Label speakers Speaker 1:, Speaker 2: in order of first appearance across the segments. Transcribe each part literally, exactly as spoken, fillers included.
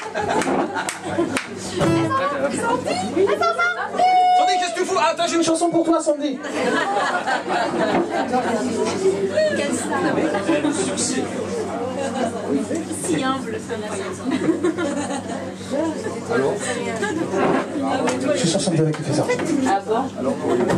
Speaker 1: Sandy, qu'est-ce que tu fous? Ah, attends, j'ai une chanson pour toi, Sandy.
Speaker 2: Quel star.
Speaker 1: Le succès.
Speaker 2: Si humble.
Speaker 1: Allô? Je suis sur Sandy avec qui fait ça.
Speaker 2: Ah bon?
Speaker 1: Alors,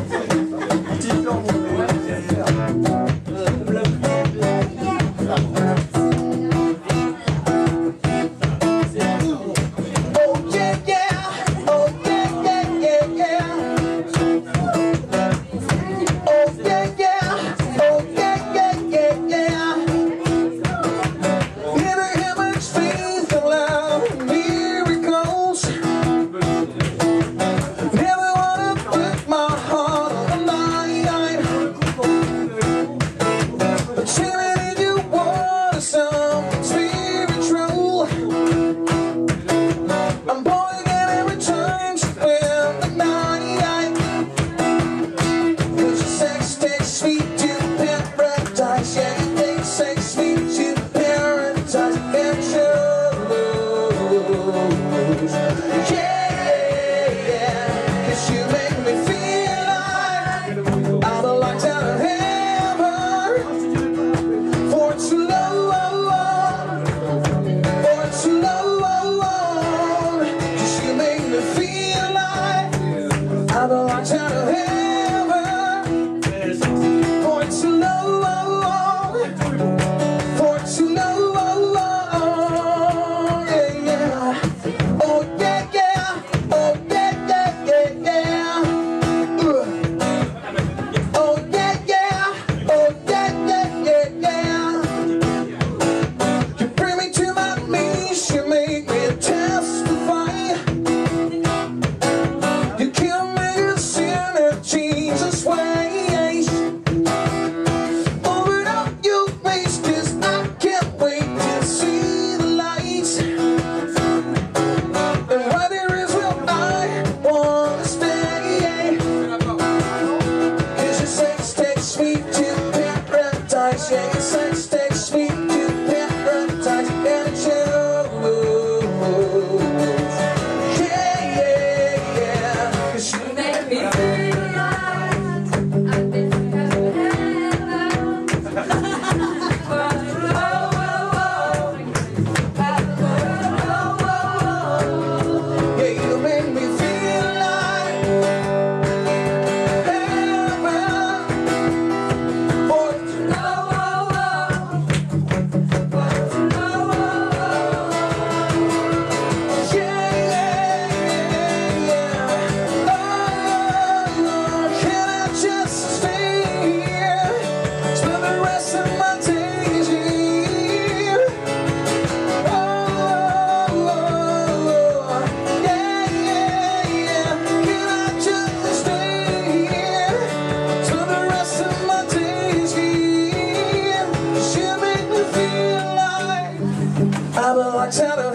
Speaker 1: out of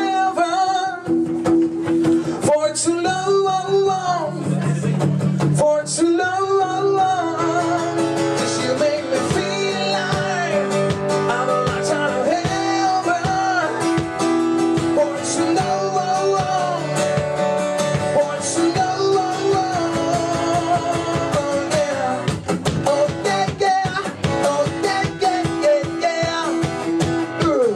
Speaker 1: heaven for too long, for too long. Cause you make me feel like I'm locked out of heaven for too long, for too long. Oh yeah, oh yeah, yeah, oh yeah, yeah, yeah, yeah. Ooh.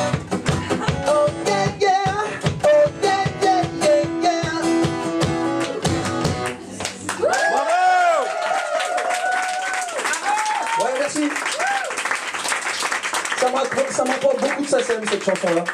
Speaker 1: Ça m'apporte beaucoup de sa scène, cette chanson-là.